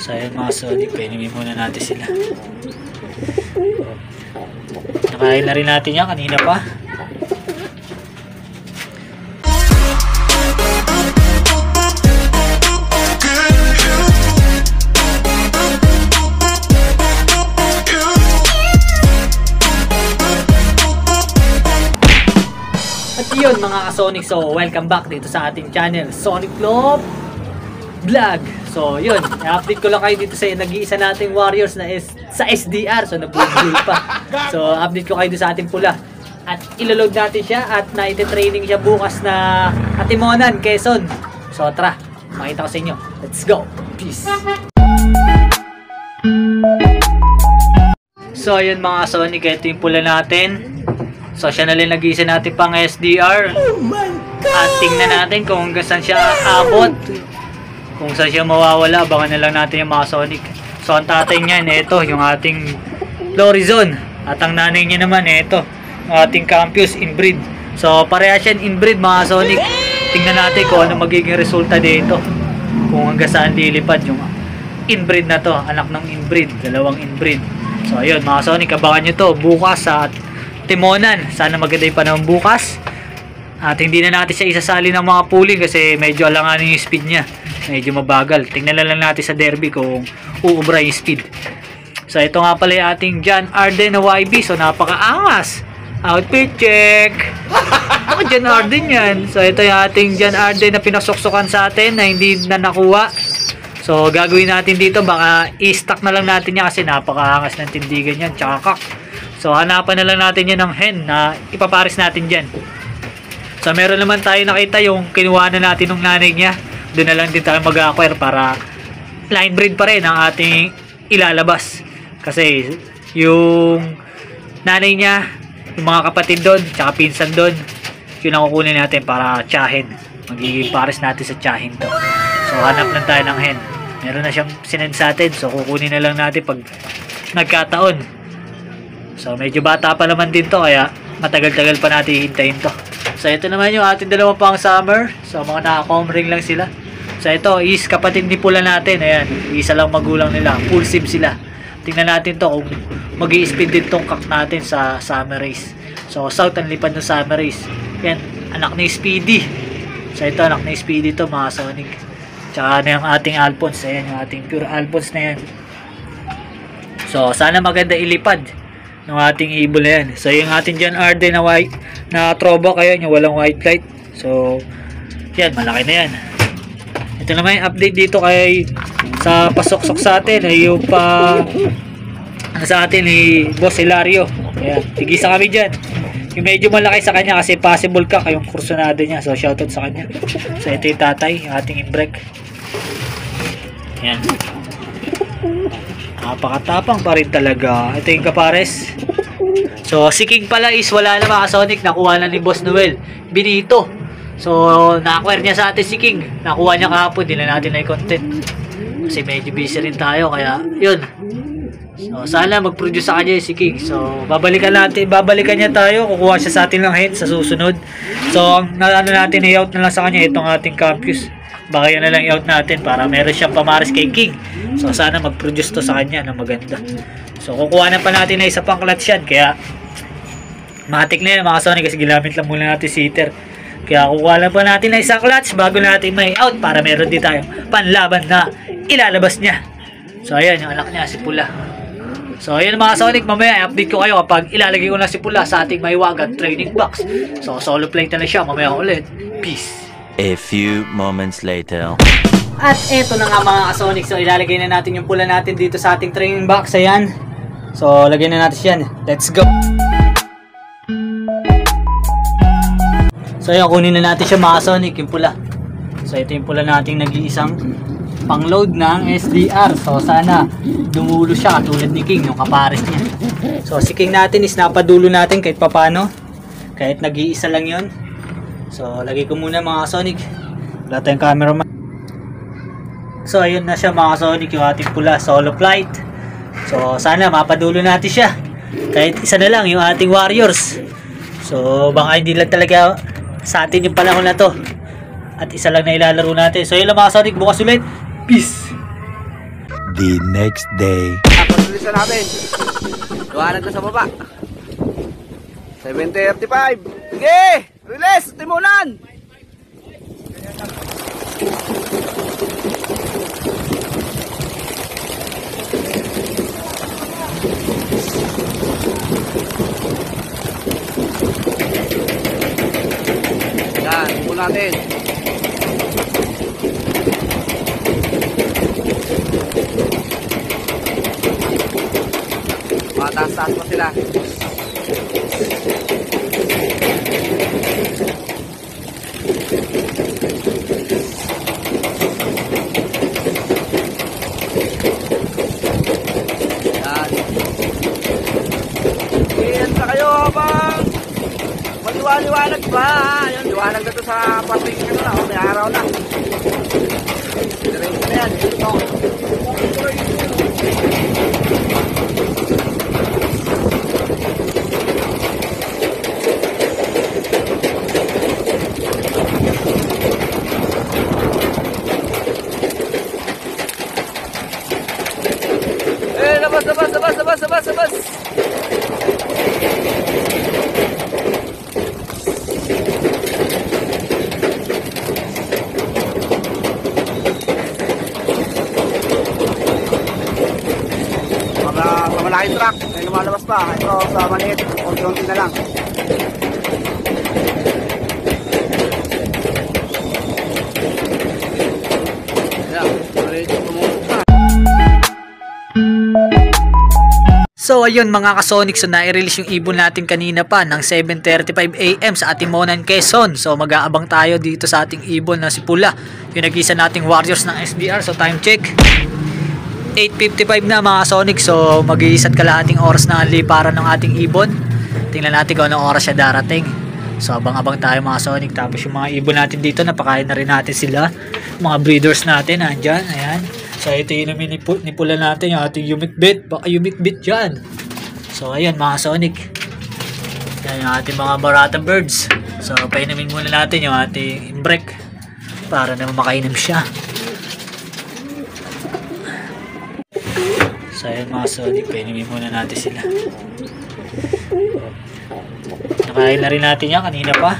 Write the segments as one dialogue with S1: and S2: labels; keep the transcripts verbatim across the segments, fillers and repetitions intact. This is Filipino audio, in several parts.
S1: So ayun mga Sonic, painingin muna natin sila. Nakain na rin natin yan kanina pa. At yun mga ka-Sonic, so welcome back dito sa ating channel, Sonic Love Vlog. So yun, i-update ko lang kayo dito sa nag-iisa nating warriors na is, sa S D R. So nag-build pa. So update ko kayo dito sa ating pula. At iloload natin siya at na-training siya bukas na Atimonan, Quezon. So tara, makita ko sa inyo. Let's go. Peace. So yun mga Sonic, ito yung pula natin. So siya na rin nag-iisa natin pang S D R. Oh my God! At tingnan natin kung hanggang saan siya aabot. Kung saan siya mawawala, abangan na lang natin yung mga Sonic. So ang tatay niyan, ito yung ating Florizon. At ang nanay niya naman, ito yung ating Campus Inbreed. So pareha siya inbreed mga Sonic. Tingnan natin kung ano magiging resulta dito. Kung hanggang saan lilipad yung inbreed na to. Anak ng inbreed, dalawang inbreed. So ayun mga Sonic, abangan nyo to bukas sa Timonan. Sana maganda yung panahon bukas. At hindi na natin siya isasali ng mga pooling kasi medyo alanganin yung speed niya. Medyo mabagal. Tingnan na lang natin sa derby kung uubra yung speed. So ito nga pala yung ating John Arden na Y B. So napakaangas. Outfit check. Ako John Arden yan. So ito yung ating John Arden na pinasoksokan sa atin na hindi na nakuha. So gagawin natin dito, baka i-stack na lang natin yan kasi napakaangas ng tindigan yan. Tsaka kak. So hanapan na lang natin yan ng hen na ipapares natin dyan. So meron naman tayo nakita yung kinuha na natin ng nanay niya. Doon na lang din tayo mag-acquire para line breed pa rin ang ating ilalabas. Kasi yung nanay niya, yung mga kapatid doon, tsaka pinsan doon, yun ang kukunin natin para tsahin. Magiging pares natin sa tsahin to. So hanap lang tayo ng hen. Meron na siyang sinend sa atin. So kukunin na lang natin pag nagkataon. So medyo bata pa naman din to, kaya matagal-tagal pa natin hintayin to. So ito naman yung ating dalawang pang summer. So mga naka-comring lang sila. So ito is kapatid ni pula natin. Ayan, isa lang magulang nila. Full sim sila. Tingnan natin to kung mag-i-speed din tong kak natin sa summer race. So south ang lipad ng summer race. Yan, anak ni Speedy. So ito anak ni Speedy to mga Sonic. Tsaka na yung ating Alphonse. Ayan yung ating pure Alphonse na yan. So sana maganda ilipad ng ating ibon na yan. So yung ating John Arden na white na throwback, ayan yung walang white light. So yan, malaki na yan. Ito naman yung update dito kay sa pasoksok sa atin ay yung pa ano sa atin ni Boss Hilario. Ayan, tigisa kami dyan. Yung medyo malaki sa kanya kasi possible ka kayong kursunado niya. So shoutout sa kanya. So ito yung tatay, yung ating imbrek. Ayan, napakatapang pa rin talaga. Ito yung kapares. So si King pala is wala na mga Sonic. Nakuha na ni Boss Noel Benito. So na-acquire niya sa atin si King. Nakuha niya kahapon. Di na natin na i-content kasi medyo busy rin tayo. Kaya yun. So sana mag-produce sa kanya si King. So babalikan natin, babalikan niya tayo. Kukuha siya sa atin ng hen sa susunod. So ang ano natin, i-out na lang sa kanya itong ating Campus. Baka yan na lang i-out natin para meron siyang pamaris kay King. So sana mag-produce to sa kanya na maganda. So kukuha na pa natin na isa pang clutch yan. Kaya matik na yan mga Sonic kasi ginamit lang muna natin seater. Kaya kukuha lang pa natin na isang clutch bago natin may out para meron din tayo panlaban na ilalabas niya. So ayan yung anak niya si Pula. So ayan mga Sonic, mamaya i-update ko kayo kapag ilalagay ko na si Pula sa ating Maywagan training box. So solo play na siya mamaya ulit. Peace.
S2: A few moments later.
S1: At eto na nga mga ka-Sonic. So ilalagay na natin yung pula natin dito sa ating training box. Ayan. So lagay na natin siya. Let's go. So ayan, kunin na natin siya mga Sonic, yung pula. So ito yung pula nating nag-iisang pang-load ng S D R. So sana dumulo siya katulad ni King, yung kapares niya. So si King natin is napadulo natin kahit papano. Kahit nag-iisa lang yun. So lagay ko muna mga Sonic. Wala tayong cameraman. So ayun na siya mga Sonic, yung ating pula solo flight. So sana mapadulo natin siya. Kahit isa na lang yung ating warriors. So baka hindi lang talaga sa atin yung panahon na to. At isa lang na ilalaro natin. So yun lang mga Sonic, bukas ulit. Peace.
S3: the next day.
S4: Patulis na natin. Luwanag na sa baba. seven thirty-five. Sige! Release! Timunan! Yan, timunan natin. Mataas-taas pa sila. Yan. Iyan na kayo habang maliwaliwanag pa. Yan, liwanag na to sa parting ano na. May araw na. Diretso na yan. Ito. Labas, labas, labas, labas, labas, labas. Mga pamalaking truck, may lumalabas pa. Ito sa maliit, konti-konti na lang. Ayan, maliit yung tumulog na.
S1: So ayun mga kasonic, so nai-release yung ibon natin kanina pa ng seven thirty-five A M sa ating Monan, Quezon. So mag-aabang tayo dito sa ating ibon na si Pula, yung nag-isa nating warriors ng S D R. So time check, eight fifty-five na mga kasonic. So mag-iisa't kalahating oras na ang liparan ng ating ibon. Tingnan natin kung anong oras siya darating. So abang-abang tayo mga kasonic. Tapos yung mga ibon natin dito, napakain na rin natin sila. Mga breeders natin nandyan, ayan. So ito yung nipula natin, yung ating umikbit. Baka umikbit dyan. So ayan mga sonic, yan yung ating mga barata birds. So painumin muna natin yung ating imbrek para naman makainom siya. So ayan mga sonic, painumin muna natin sila. Nakain na rin natin yan kanina pa.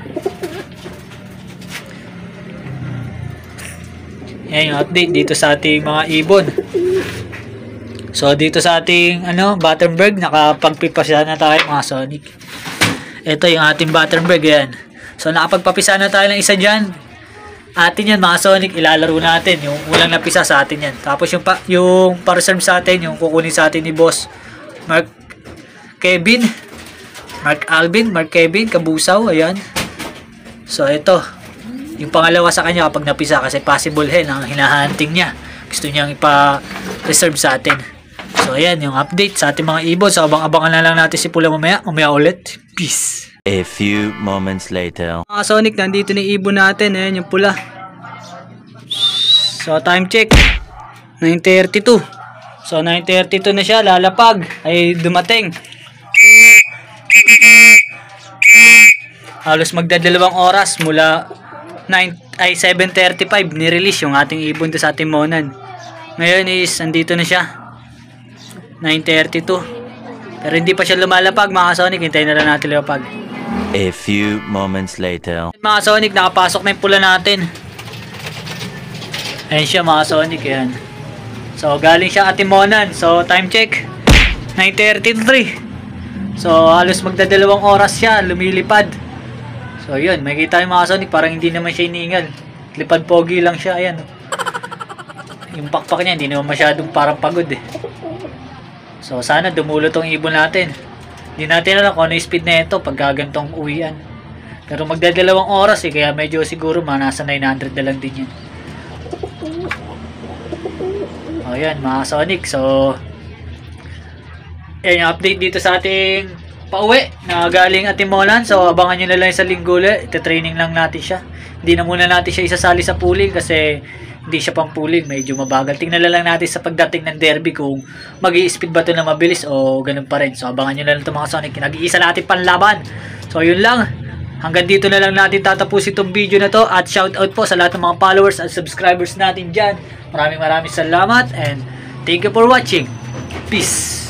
S1: Yan yung update dito sa ating mga ibon. So dito sa ating ano, Battenberg, nakapagpipasa na tayo mga sonic. Ito yung ating Battenberg yan. So nakapagpapisa na tayo ng isa dyan. Atin yan mga sonic, ilalaro natin yung ulang napisa sa atin yan. Tapos yung, pa, yung pa-reserve sa atin, yung kukunin sa atin ni boss Mark Kevin, Mark Alvin, Mark Kevin Kabusaw, ayan. So ito yung pangalawa sa kanya kapag napisa, kasi possible hen ang hinahunting niya. Gusto niyang ipa-reserve sa atin. So ayan yung update sa ating mga ibon. So abang-abangan na lang natin si Pula mamaya. Mamaya ulit. Peace.
S2: A few moments later.
S1: Mga sonic, nandito na yung ibon natin. Ayan yung Pula. So time check, nine thirty-two. So nine thirty-two na siya, lalapag. Ay dumating. Halos magdadalawang oras mula nine ay seven thirty-five ni-release yung ating ibon sa ating Monan. Ngayon is andito na siya, nine thirty-two. Pero hindi pa siya lumalapag mga sonic, hintayin na lang natin lumapag.
S2: A few moments later.
S1: Mga sonic, nakapasok na yung Pula natin. Ayan siya mga sonic, yan. So galing siya ating Monan. So time check, nine thirty-three. So halos magdadalawang oras siya lumilipad. So yun, makikita yung mga sonic, parang hindi naman siya iniingal. Lipad pogi lang siya, ayan. Yung pakpak niya, hindi naman masyadong parang pagod eh. So sana dumulo tong ibon natin. Hindi natin alam kung ano yung speed na ito pag gagantong uwian. Pero magdadalawang oras eh, kaya medyo siguro mga nasa nine hundred na lang din yan. O yan mga sonic, so yan yung update dito sa ating pauwi na galing ating Monan. So abangan nyo na lang sa linggo ulit. Ito-training lang natin siya. Hindi na muna natin siya isasali sa pooling kasi hindi siya pang pooling, medyo mabagal. Tingnan na lang natin sa pagdating ng derby kung mag-i-speed ba ito na mabilis o ganun pa rin. So abangan nyo na lang ito mga sonic, nag-iisa natin panlaban. So yun lang, hanggang dito na lang natin tatapusin itong video na to. At shout out po sa lahat ng mga followers at subscribers natin dyan. Maraming maraming salamat and Thank you for watching. Peace.